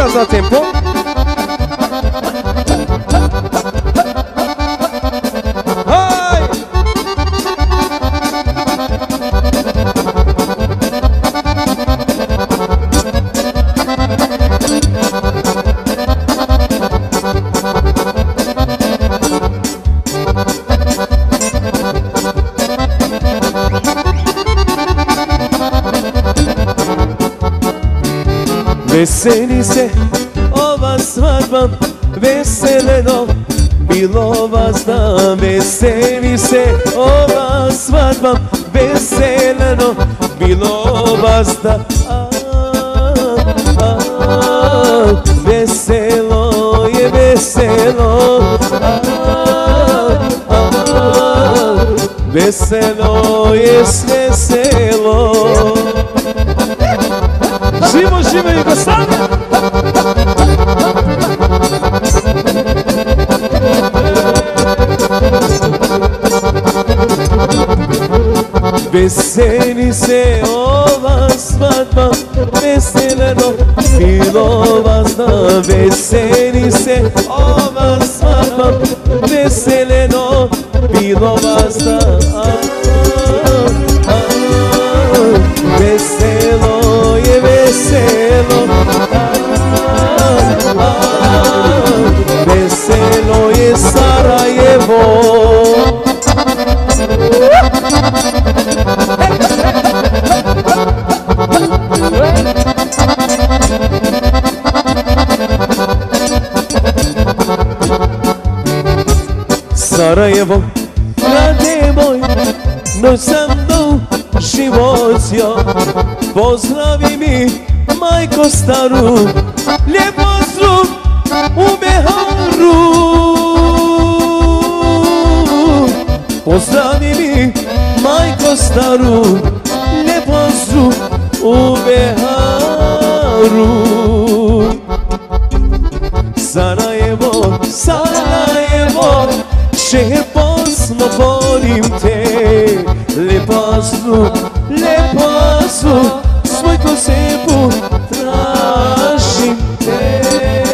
biraz daha tempo. Hay! Veseli se ova svadba, veseleno bilo vas da. Veseli se ova svadba, veseleno bilo vas da. Veselo je veselo, veselo je sve selo. Živo, živo i go sad! Veseli se ova svadba, veseleno bilo vas da. Veseli se ova svadba, veseleno bilo vas da. Veselo je veselo, veselo je Sarajevo. Sarajevo, grade moj, noć sam doživotio. Pozdravi mi majko staru, lijep pozdrav u Beharu. Pozdravi mi majko staru, lijep pozdrav u Beharu. Sarajevo, Sarajevo, šepozno volim te. Lijep pozdrav, lijep pozdrav, svoj ko sebu tražim te.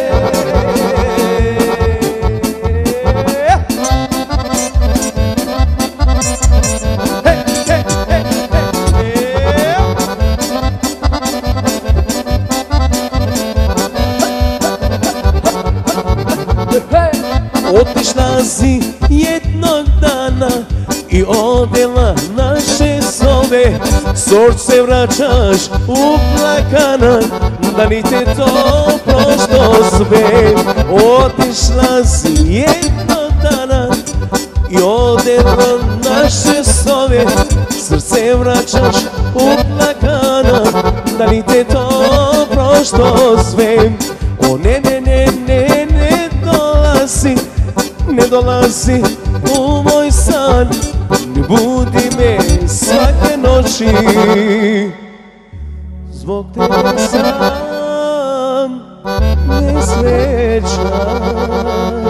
Otišla si jednog dana i odela naše sobe. Sorce vraćaš uplakana, da ni te to prošlo sve. Otišla si jednog dana i odela naše sobe. Srce vraćaš uplakana, da ni te to prošlo sve. O ne, ne, ne, ne, ne dolazi, ne dolazi u moj san, ne budi me svake noći, zbog tebe sam nesrećan.